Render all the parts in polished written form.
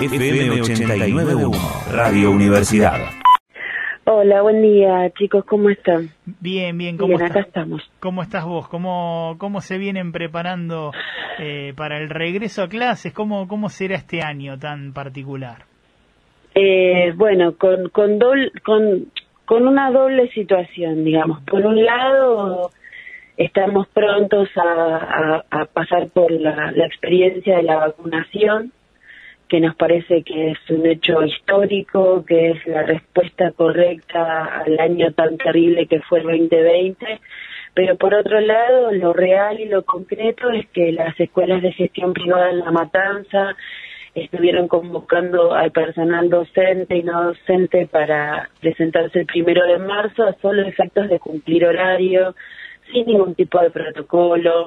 FM 89.1, Radio Universidad. Hola, buen día, chicos, ¿cómo están? Bien, Bien, acá estamos. ¿Cómo estás vos? ¿Cómo se vienen preparando para el regreso a clases? ¿Cómo será este año tan particular? Bueno, con una doble situación, digamos. Por un lado, estamos prontos a pasar por la experiencia de la vacunación, que nos parece que es un hecho histórico, que es la respuesta correcta al año tan terrible que fue el 2020, pero por otro lado, lo real y lo concreto es que las escuelas de gestión privada en La Matanza estuvieron convocando al personal docente y no docente para presentarse el 1 de marzo a solo efectos de cumplir horario, sin ningún tipo de protocolo.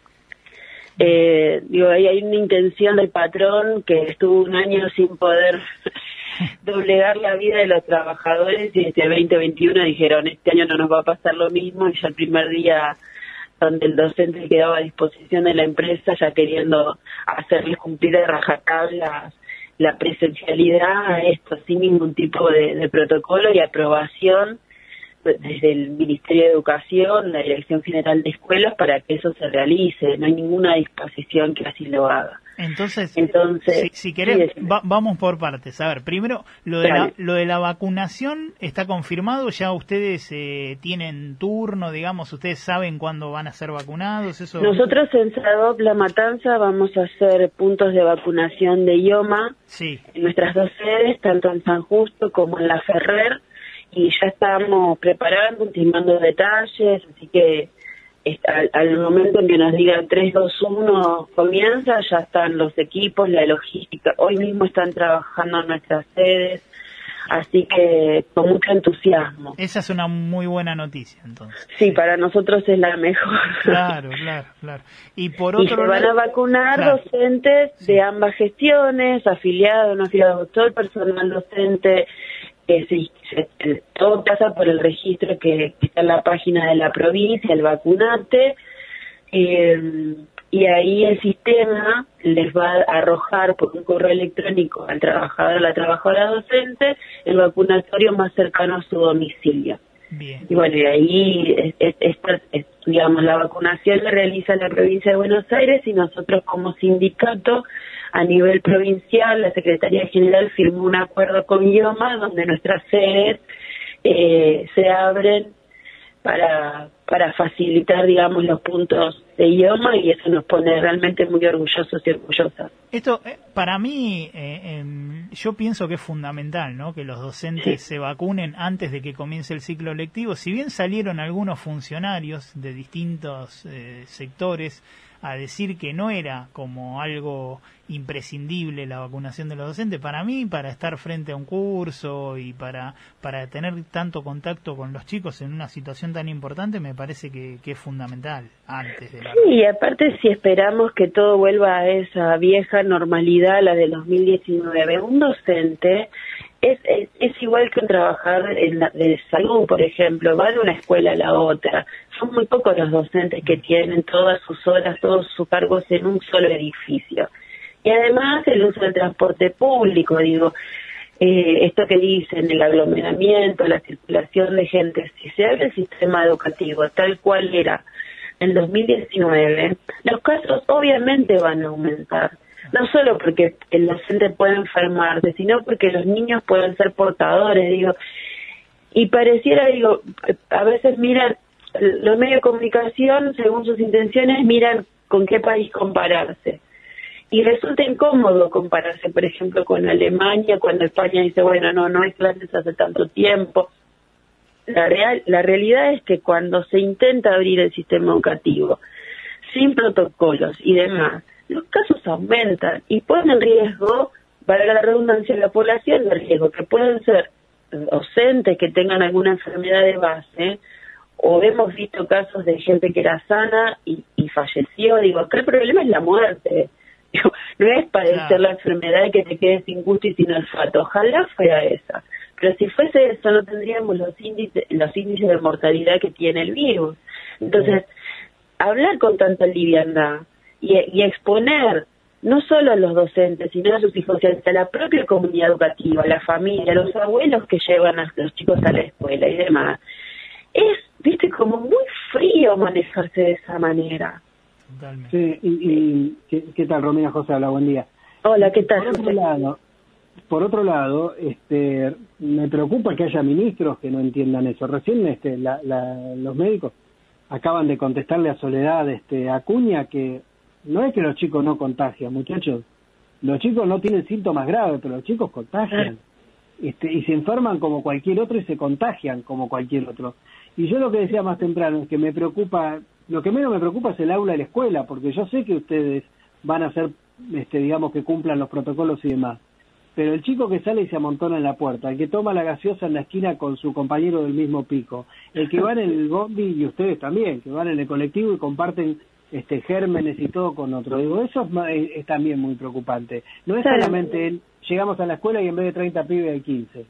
Ahí hay una intención del patrón que estuvo un año sin poder doblegar la vida de los trabajadores y este 2021 dijeron, este año no nos va a pasar lo mismo, y ya el primer día donde el docente quedaba a disposición de la empresa ya queriendo hacerles cumplir de rajatabla la presencialidad a esto, sin ningún tipo de protocolo y aprobación desde el Ministerio de Educación, la Dirección General de Escuelas, para que eso se realice. No hay ninguna disposición que así lo haga. Entonces si querés, vamos por partes. A ver, primero, lo de la vacunación está confirmado. ¿Ya ustedes tienen turno, digamos? ¿Ustedes saben cuándo van a ser vacunados? ¿Eso? Nosotros en SADOP La Matanza vamos a hacer puntos de vacunación de IOMA en nuestras dos sedes, tanto en San Justo como en La Ferrer, y ya estamos preparando, ultimando detalles, así que al momento en que nos digan 3, 2, 1 comienza, ya están los equipos, la logística. Hoy mismo están trabajando en nuestras sedes, así que con mucho entusiasmo. Esa es una muy buena noticia, entonces. Sí, para nosotros es la mejor. Claro. Y por otro se van a vacunar docentes de ambas gestiones, afiliados, no afiliados, todo el personal docente. Todo pasa por el registro que está en la página de la provincia, el Vacunate, y ahí el sistema les va a arrojar por un correo electrónico al trabajador o la trabajadora docente el vacunatorio más cercano a su domicilio. Bien. Y bueno, y ahí digamos, la vacunación la realiza la provincia de Buenos Aires, y nosotros como sindicato a nivel provincial, la Secretaría General firmó un acuerdo con IOMA donde nuestras sedes se abren para facilitar, digamos, los puntos de IOMA, y eso nos pone realmente muy orgullosos y orgullosas. Esto, para mí, yo pienso que es fundamental, ¿no?, que los docentes se vacunen antes de que comience el ciclo lectivo. Si bien salieron algunos funcionarios de distintos sectores a decir que no era como algo imprescindible la vacunación de los docentes, para mí, para estar frente a un curso y para tener tanto contacto con los chicos en una situación tan importante, me parece que es fundamental antes de la... Sí, y aparte si esperamos que todo vuelva a esa vieja normalidad, la de 2019, un docente es igual que un trabajador de salud, por ejemplo, va de una escuela a la otra. Son muy pocos los docentes que tienen todas sus horas, todos sus cargos en un solo edificio. Y además el uso del transporte público, esto que dicen, el aglomeramiento, la circulación de gente, si se abre el sistema educativo tal cual era en 2019, los casos obviamente van a aumentar. No solo porque el docente puede enfermarse, sino porque los niños pueden ser portadores, y pareciera, a veces miran, los medios de comunicación, según sus intenciones, miran con qué país compararse. Y resulta incómodo compararse, por ejemplo, con Alemania, cuando España dice, bueno, no hay clases hace tanto tiempo. La realidad es que cuando se intenta abrir el sistema educativo, sin protocolos y demás, los casos aumentan y ponen en riesgo, para la redundancia, la población de riesgo, que pueden ser docentes que tengan alguna enfermedad de base, o hemos visto casos de gente que era sana y falleció. Acá el problema es la muerte. No es padecer la enfermedad y que te quedes sin gusto y sin olfato. Ojalá fuera esa. Pero si fuese eso, no tendríamos los índices de mortalidad que tiene el virus. Entonces, hablar con tanta liviandad y exponer no solo a los docentes, sino a sus hijos, sino a la propia comunidad educativa, la familia, los abuelos que llevan a los chicos a la escuela y demás. Es, viste, como muy frío manejarse de esa manera. Sí, y ¿qué tal, Romina? José, habla, buen día. Hola, ¿qué tal? Por otro lado, me preocupa que haya ministros que no entiendan eso. Recién los médicos acaban de contestarle a Soledad Acuña que no es que los chicos no contagian, muchachos. Los chicos no tienen síntomas graves, pero los chicos contagian. Y se enferman como cualquier otro y se contagian como cualquier otro. Y yo lo que decía más temprano es que me preocupa, lo que menos me preocupa es el aula y la escuela, porque yo sé que ustedes van a hacer, digamos, que cumplan los protocolos y demás. Pero el chico que sale y se amontona en la puerta, el que toma la gaseosa en la esquina con su compañero del mismo pico, el que va en el bondi, y ustedes también, que van en el colectivo y comparten gérmenes y todo con otro. Digo, eso es también muy preocupante. No es solamente llegamos a la escuela y en vez de 30 pibes hay 15.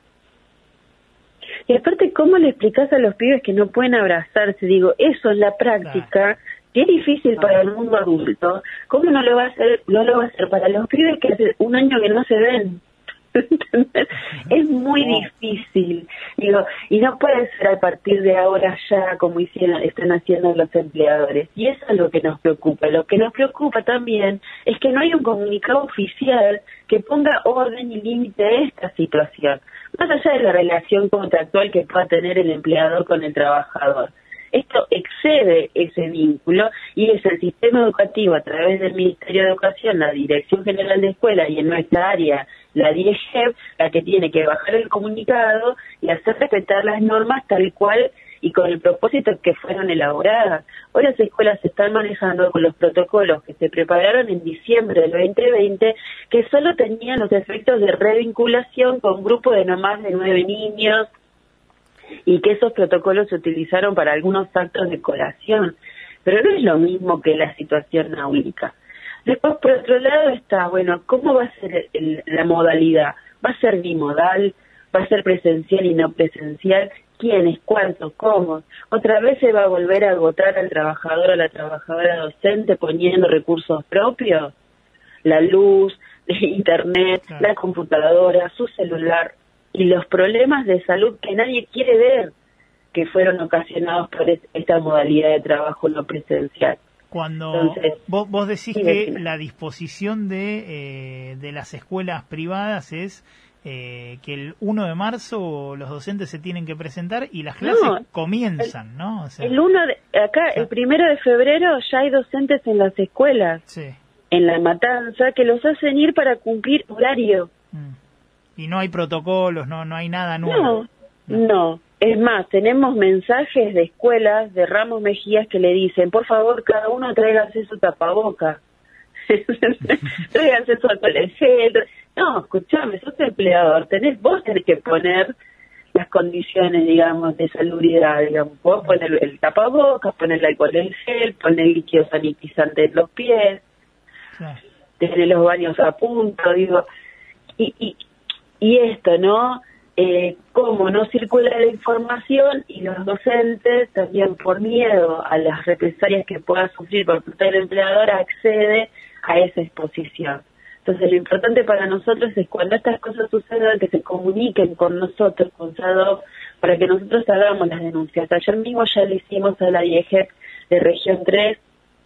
Y aparte, ¿cómo le explicás a los pibes que no pueden abrazarse? Digo, eso en la práctica, que es difícil para el mundo adulto, ¿cómo no lo va a hacer? No lo va a hacer para los pibes que hace un año que no se ven. ¿Entendés? Es muy difícil, digo, y no puede ser a partir de ahora ya como están haciendo los empleadores, y eso es lo que nos preocupa. Lo que nos preocupa también es que no hay un comunicado oficial que ponga orden y límite a esta situación, más allá de la relación contractual que pueda tener el empleador con el trabajador. Esto excede ese vínculo y es el sistema educativo a través del Ministerio de Educación, la Dirección General de Escuela y en nuestra área la DIEGEP, la que tiene que bajar el comunicado y hacer respetar las normas tal cual y con el propósito que fueron elaboradas. Hoy las escuelas se están manejando con los protocolos que se prepararon en diciembre del 2020, que solo tenían los efectos de revinculación con grupos de no más de 9 niños, y que esos protocolos se utilizaron para algunos actos de colación, pero no es lo mismo que la situación áulica. Después, por otro lado, está, bueno, ¿cómo va a ser la modalidad? ¿Va a ser bimodal? ¿Va a ser presencial y no presencial? ¿Quiénes? ¿Cuántos? ¿Cómo? ¿Otra vez se va a volver a agotar al trabajador o a la trabajadora docente poniendo recursos propios? La luz, internet, la computadora, su celular, y los problemas de salud que nadie quiere ver, que fueron ocasionados por esta modalidad de trabajo no presencial. Cuando entonces, vos decís que la disposición de las escuelas privadas es que el 1 de marzo los docentes se tienen que presentar y las clases comienzan, ¿no? O sea, el 1 de febrero ya hay docentes en las escuelas, en La Matanza, que los hacen ir para cumplir horario. Y no hay protocolos, no hay nada nuevo. No. Es más, tenemos mensajes de escuelas de Ramos Mejías que le dicen, por favor, cada uno tráigase su tapaboca. Tráiganse su alcohol en gel. No, escuchame, sos empleador, vos tenés que poner las condiciones, digamos, de salubridad, digamos. Vos poner el tapabocas, poner el alcohol en gel, poner líquido sanitizante en los pies, tener los baños a punto, digo. Y esto, ¿no? Cómo no circula la información y los docentes, también por miedo a las represalias que pueda sufrir por parte del empleador, accede a esa exposición. Entonces, lo importante para nosotros es cuando estas cosas sucedan, que se comuniquen con nosotros, con SADOC, para que nosotros hagamos las denuncias. Ayer mismo ya le hicimos a la DIEGEP de Región 3,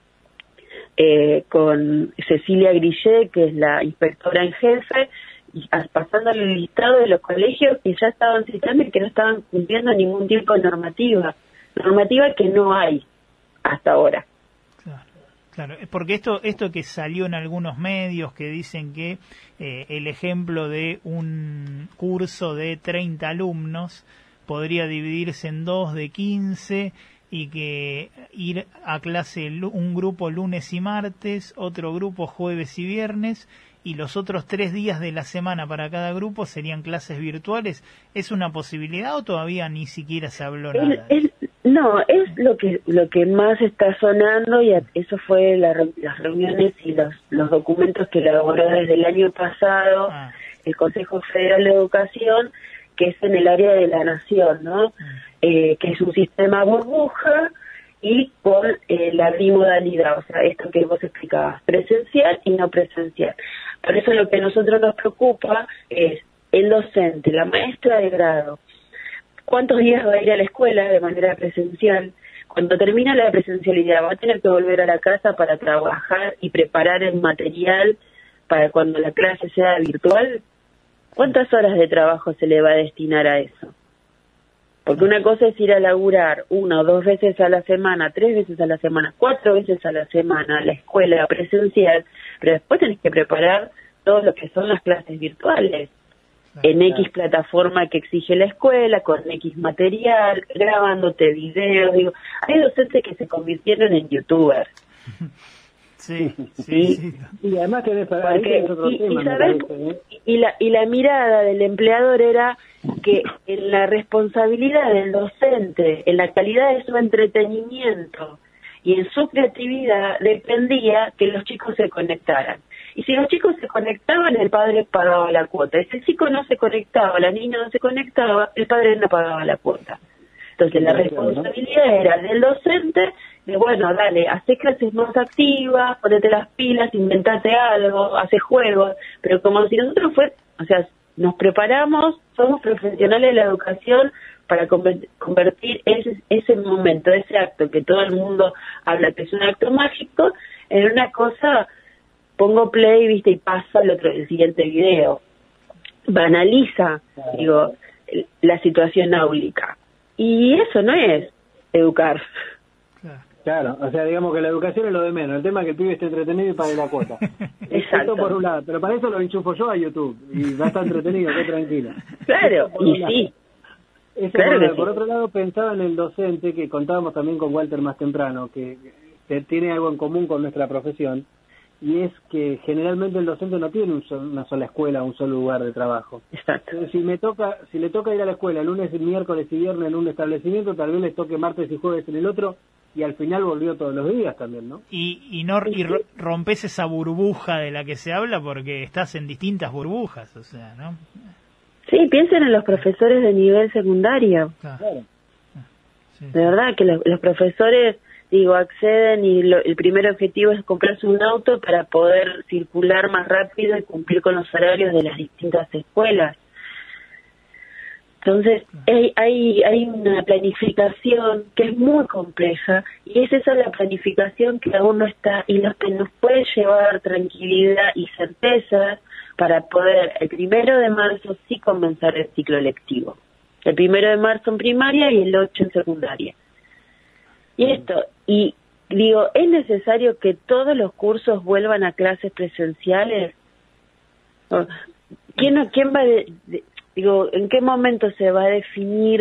con Cecilia Grillé, que es la inspectora en jefe, pasando el listado de los colegios que ya estaban citando y que no estaban cumpliendo ningún tipo de normativa que no hay hasta ahora. Claro, porque esto que salió en algunos medios que dicen que el ejemplo de un curso de 30 alumnos podría dividirse en 2 de 15 y que ir a clase un grupo lunes y martes, otro grupo jueves y viernes, y los otros 3 días de la semana para cada grupo serían clases virtuales. ¿Es una posibilidad o todavía ni siquiera se habló nada? No, es lo que más está sonando, y eso fue las reuniones y los documentos que elaboró desde el año pasado el Consejo Federal de Educación, que es en el área de la nación, ¿no? Que es un sistema burbuja y con la bimodalidad, o sea, esto que vos explicabas, presencial y no presencial. Por eso lo que a nosotros nos preocupa es el docente, la maestra de grado, cuántos días va a ir a la escuela de manera presencial. Cuando termina la presencialidad, va a tener que volver a la casa para trabajar y preparar el material para cuando la clase sea virtual. ¿Cuántas horas de trabajo se le va a destinar a eso? Porque una cosa es ir a laburar 1 o 2 veces a la semana, 3 veces a la semana, 4 veces a la semana a la escuela presencial, pero después tenés que preparar todo lo que son las clases virtuales. En X plataforma que exige la escuela, con X material, grabándote videos. Digo, hay docentes que se convirtieron en youtubers. Sí, sí. Y además tenés para otro tema, y la mirada del empleador era que en la responsabilidad del docente, en la calidad de su entretenimiento y en su creatividad dependía que los chicos se conectaran. Y si los chicos se conectaban, el padre pagaba la cuota. Y si el chico no se conectaba, la niña no se conectaba, el padre no pagaba la cuota. Entonces la responsabilidad era del docente de, bueno, dale, hace clases más activas, ponete las pilas, inventate algo, hace juegos, pero como si nosotros nos preparamos, somos profesionales de la educación para convertir ese momento, ese acto que todo el mundo habla que es un acto mágico, en una cosa, pongo play, viste, y pasa el siguiente video. Banaliza, la situación áulica. Y eso no es educar. Claro, o sea, digamos que la educación es lo de menos. El tema es que el pibe esté entretenido y pague la cuota. Exacto. Esto por un lado, pero para eso lo enchufo yo a YouTube y va a estar entretenido, qué tranquilo. Claro, y sí. Eso claro por otro lado, pensaba en el docente, que contábamos también con Walter más temprano, que tiene algo en común con nuestra profesión, y es que generalmente el docente no tiene una sola escuela, un solo lugar de trabajo. Exacto. Si le toca ir a la escuela lunes, miércoles y viernes en un establecimiento, tal vez les toque martes y jueves en el otro, y al final volvió todos los días también, ¿no? Y rompes esa burbuja de la que se habla porque estás en distintas burbujas, o sea, ¿no? Sí, piensen en los profesores de nivel secundario. Claro. Sí. De verdad que los profesores, acceden y el primer objetivo es comprarse un auto para poder circular más rápido y cumplir con los horarios de las distintas escuelas. Entonces, hay una planificación que es muy compleja y es esa la planificación que aún no está y lo que nos puede llevar tranquilidad y certeza para poder el 1 de marzo sí comenzar el ciclo lectivo. El 1 de marzo en primaria y el 8 en secundaria. Y ¿es necesario que todos los cursos vuelvan a clases presenciales? ¿Quién va en qué momento se va a definir,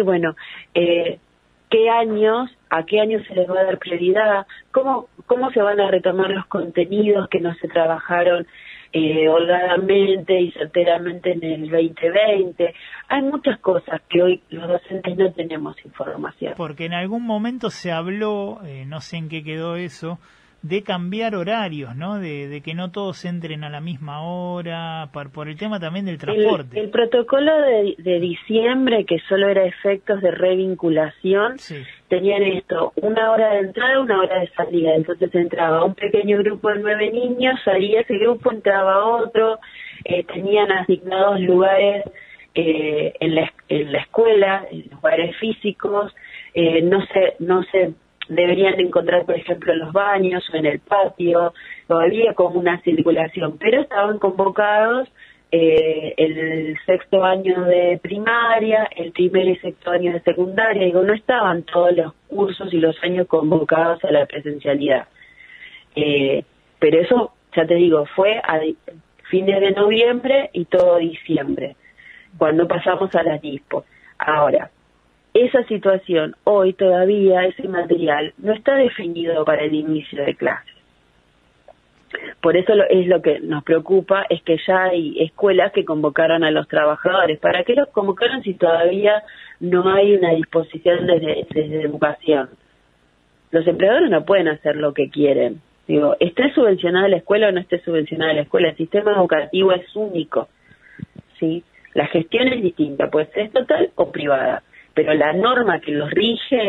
a qué años se les va a dar prioridad, cómo se van a retomar los contenidos que no se trabajaron holgadamente y certeramente en el 2020. Hay muchas cosas que hoy los docentes no tenemos información. Porque en algún momento se habló, no sé en qué quedó eso, de cambiar horarios, ¿no? De que no todos entren a la misma hora, por el tema también del transporte. El protocolo de diciembre, que solo era efectos de revinculación, sí, tenían esto, 1 hora de entrada, 1 hora de salida. Entonces entraba un pequeño grupo de 9 niños, salía ese grupo, entraba otro, tenían asignados lugares en la escuela, en lugares físicos, no se deberían encontrar, por ejemplo, en los baños o en el patio, no había como una circulación, pero estaban convocados el 6º año de primaria, el 1er y 6º año de secundaria, no estaban todos los cursos y los años convocados a la presencialidad. Pero eso, ya te digo, fue a fines de noviembre y todo diciembre, cuando pasamos a las DISPO. Ahora, esa situación, hoy todavía ese material no está definido para el inicio de clases. Por eso es lo que nos preocupa, es que ya hay escuelas que convocaron a los trabajadores. ¿Para qué los convocaron si todavía no hay una disposición desde educación? Los empleadores no pueden hacer lo que quieren. ¿Esté subvencionada la escuela o no esté subvencionada la escuela? El sistema educativo es único, ¿sí? La gestión es distinta, puede ser estatal o privada. Pero la norma que los rige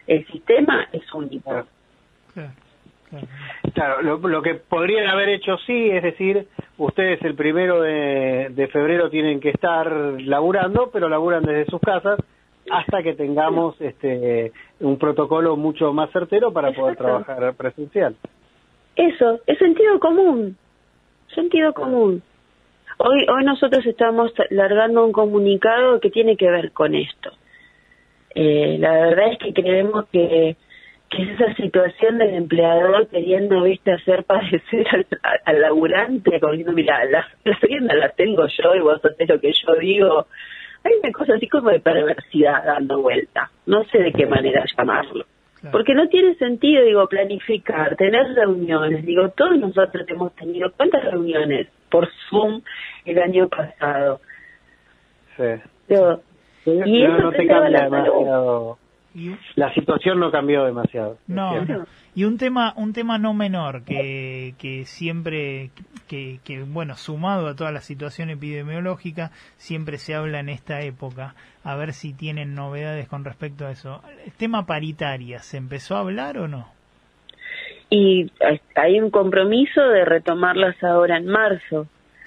el sistema es único. Claro, claro. Claro, lo que podrían haber hecho sí, es decir, ustedes el 1 de febrero tienen que estar laburando, pero laburan desde sus casas hasta que tengamos un protocolo mucho más certero para poder trabajar presencial. Eso, es sentido común. Hoy nosotros estamos largando un comunicado que tiene que ver con esto. La verdad es que creemos que es esa situación del empleador queriendo, hacer padecer al laburante, como diciendo, mira, las riendas las tengo yo y vos haces lo que yo digo. Hay una cosa así como de perversidad dando vuelta. No sé de qué manera llamarlo. Claro. Porque no tiene sentido, planificar, tener reuniones. Todos nosotros hemos tenido, ¿cuántas reuniones por Zoom el año pasado? Sí. Y eso no te cambia demasiado. La situación no cambió demasiado. No. Y un tema no menor que siempre bueno, sumado a toda la situación epidemiológica, siempre se habla en esta época, a ver si tienen novedades con respecto a eso. ¿El tema paritaria se empezó a hablar o no? Y hay un compromiso de retomarlas ahora en marzo.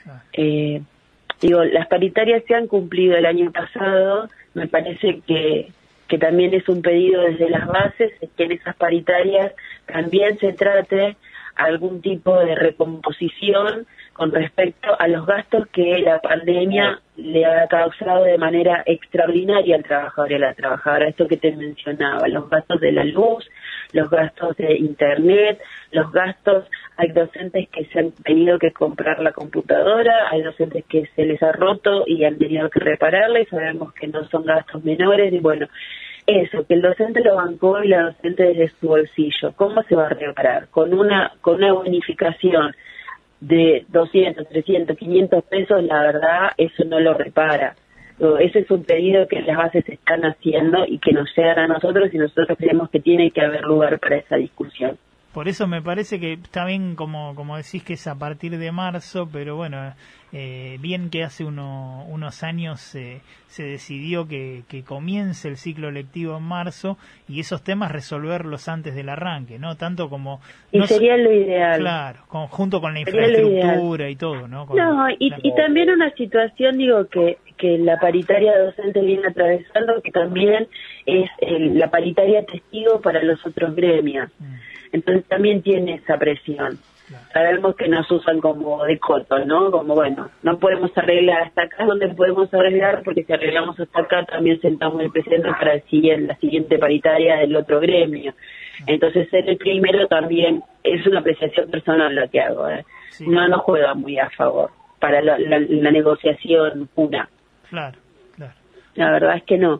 Las paritarias se han cumplido el año pasado. Me parece que también es un pedido desde las bases, que en esas paritarias también se trate algún tipo de recomposición con respecto a los gastos que la pandemia le ha causado de manera extraordinaria al trabajador y a la trabajadora. Esto que te mencionaba, los gastos de la luz, los gastos de internet, los gastos, hay docentes que se han tenido que comprar la computadora, hay docentes que se les ha roto y han tenido que repararla, y sabemos que no son gastos menores. Y bueno, eso, que el docente lo bancó y la docente desde su bolsillo. ¿Cómo se va a reparar? Con una bonificación de 200, 300, 500 pesos, la verdad, eso no lo repara. Ese es un pedido que las bases están haciendo y que nos llegan a nosotros, y nosotros creemos que tiene que haber lugar para esa discusión. Por eso me parece que está bien, como decís, que es a partir de marzo, pero bueno, bien que hace unos años se decidió que comience el ciclo lectivo en marzo, y esos temas resolverlos antes del arranque, ¿no? Tanto como... Y sería lo ideal. Claro, junto con la infraestructura y todo, ¿no? Y también una situación, que la paritaria docente viene atravesando, que también es la paritaria testigo para los otros gremios. Entonces también tiene esa presión. Claro. Sabemos que nos usan como de coto, ¿no? Como, bueno, no podemos arreglar hasta acá donde podemos arreglar, porque si arreglamos hasta acá también sentamos el presidente para la siguiente paritaria del otro gremio. Entonces ser el primero también es una apreciación personal lo que hago. Sí. No juega muy a favor para la negociación pura. Claro. La verdad es que no.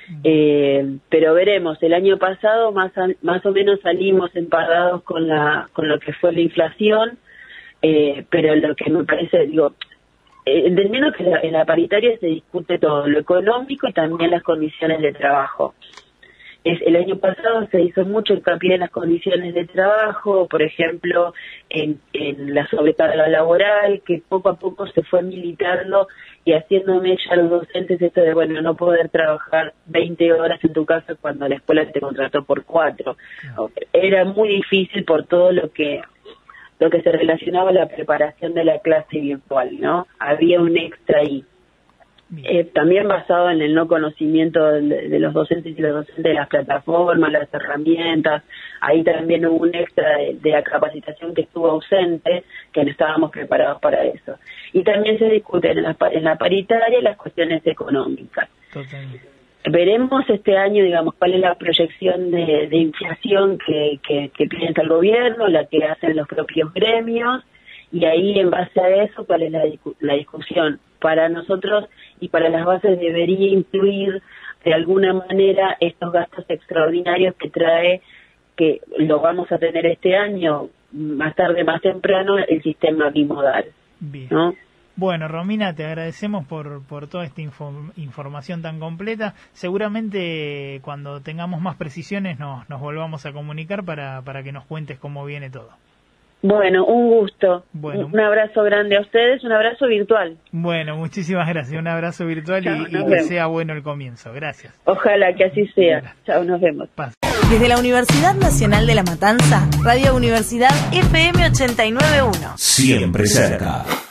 Pero veremos. El año pasado más o menos salimos empadados con lo que fue la inflación, pero lo que me parece, entendiendo que en la paritaria se discute todo, lo económico y también las condiciones de trabajo. El año pasado se hizo mucho hincapié en las condiciones de trabajo, por ejemplo, en la sobrecarga laboral, que poco a poco se fue militando y haciéndome ya los docentes esto de, bueno, no poder trabajar 20 horas en tu casa cuando la escuela te contrató por 4. Era muy difícil por todo lo que se relacionaba a la preparación de la clase virtual, ¿no? Había un extra ahí. También basado en el no conocimiento de los docentes y los docentes de las plataformas, las herramientas. Ahí también hubo un extra de la capacitación que estuvo ausente, que no estábamos preparados para eso. Y también se discuten en la paritaria las cuestiones económicas. Totalmente. Veremos este año, cuál es la proyección de inflación que piensa el gobierno, la que hacen los propios gremios, y ahí en base a eso, cuál es la discusión. Para nosotros y para las bases debería incluir de alguna manera estos gastos extraordinarios que trae, que lo vamos a tener este año, más tarde, más temprano, el sistema bimodal. Bien. ¿No? Bueno, Romina, te agradecemos por toda esta información tan completa. Seguramente cuando tengamos más precisiones nos volvamos a comunicar para que nos cuentes cómo viene todo. Bueno, un gusto. Bueno. Un abrazo grande a ustedes, un abrazo virtual. Bueno, muchísimas gracias. Un abrazo virtual. Chao, y que sea bueno el comienzo. Gracias. Ojalá que así sea. Chao, nos vemos. Paz. Desde la Universidad Nacional de La Matanza, Radio Universidad FM 89.1. Siempre cerca.